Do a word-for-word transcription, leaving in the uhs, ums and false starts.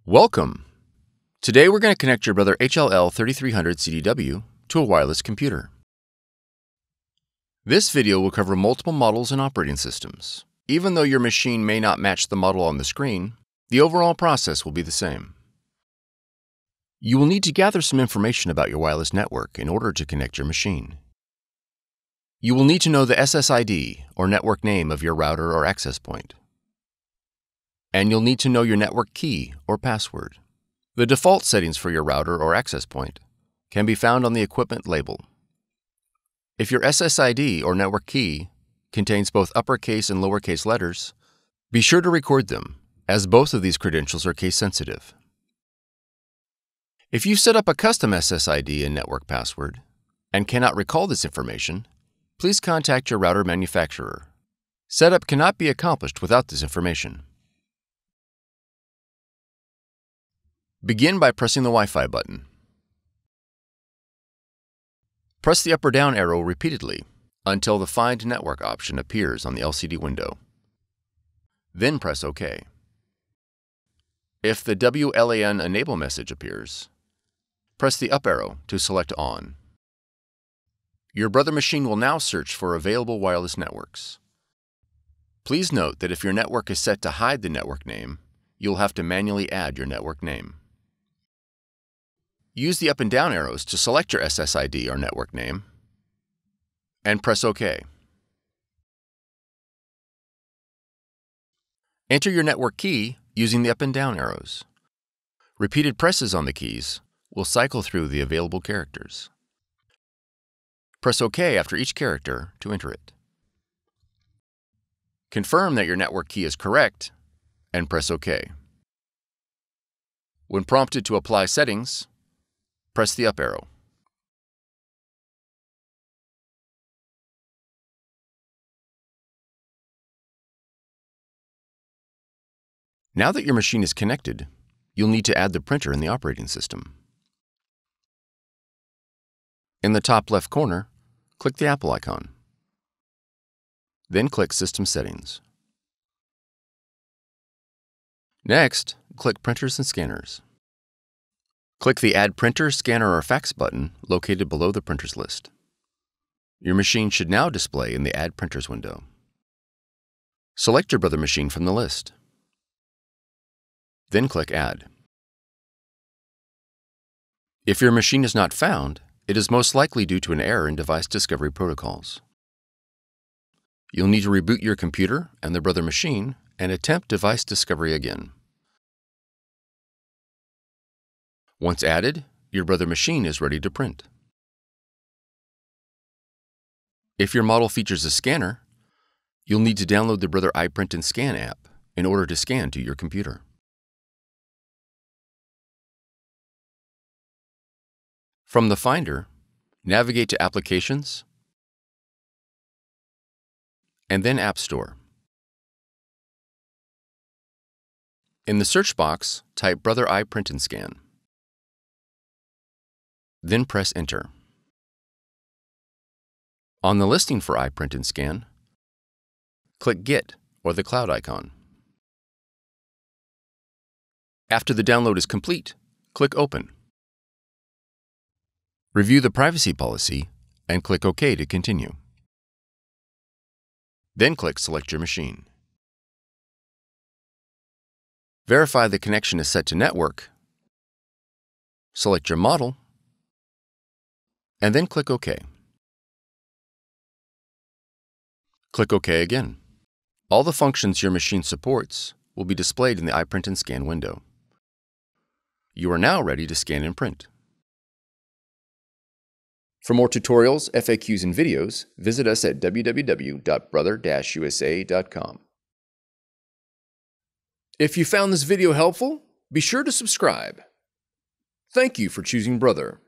Welcome! Today we're going to connect your Brother H L L thirty-three hundred C D W to a wireless computer. This video will cover multiple models and operating systems. Even though your machine may not match the model on the screen, the overall process will be the same. You will need to gather some information about your wireless network in order to connect your machine. You will need to know the S S I D or network name of your router or access point. And you'll need to know your network key or password. The default settings for your router or access point can be found on the equipment label. If your S S I D or network key contains both uppercase and lowercase letters, be sure to record them, as both of these credentials are case sensitive. If you set up a custom S S I D and network password and cannot recall this information, please contact your router manufacturer. Setup cannot be accomplished without this information. Begin by pressing the Wi-Fi button. Press the up or down arrow repeatedly until the Find Network option appears on the L C D window. Then press OK. If the W L A N Enable message appears, press the up arrow to select On. Your Brother machine will now search for available wireless networks. Please note that if your network is set to hide the network name, you'll have to manually add your network name. Use the up and down arrows to select your S S I D or network name, and press OK. Enter your network key using the up and down arrows. Repeated presses on the keys will cycle through the available characters. Press OK after each character to enter it. Confirm that your network key is correct and press OK. When prompted to apply settings, press the up arrow. Now that your machine is connected, you'll need to add the printer in the operating system. In the top left corner, click the Apple icon. Then click System Settings. Next, click Printers and Scanners. Click the Add Printer, Scanner, or Fax button located below the printers list. Your machine should now display in the Add Printers window. Select your Brother machine from the list. Then click Add. If your machine is not found, it is most likely due to an error in device discovery protocols. You'll need to reboot your computer and the Brother machine and attempt device discovery again. Once added, your Brother machine is ready to print. If your model features a scanner, you'll need to download the Brother iPrint and Scan app in order to scan to your computer. From the Finder, navigate to Applications, and then App Store. In the search box, type Brother iPrint and Scan. Then press Enter. On the listing for iPrint and Scan, click Get or the cloud icon. After the download is complete, click Open. Review the privacy policy and click OK to continue. Then click Select your machine. Verify the connection is set to network. Select your model, and then click OK. Click OK again. All the functions your machine supports will be displayed in the iPrint and Scan window. You are now ready to scan and print. For more tutorials, F A Qs, and videos, visit us at w w w dot brother dash u s a dot com. If you found this video helpful, be sure to subscribe. Thank you for choosing Brother.